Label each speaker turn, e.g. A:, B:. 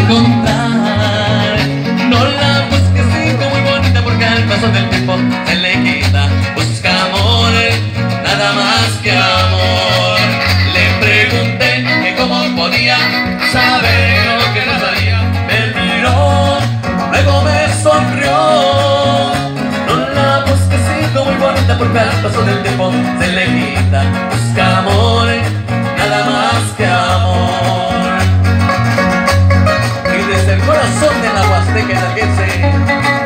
A: encontrar. No la busques, hijo, muy bonita, porque al paso del tiempo se le quita. Busca amor, nada más que amor. Le pregunté que cómo podía saber lo que pasaría. Me miró, luego me sonrió. No la busques, hijo, muy bonita, porque al paso del tiempo se le quita. Busca amor, nada más que amor. Y desde el corazón de la Huasteca, en la que se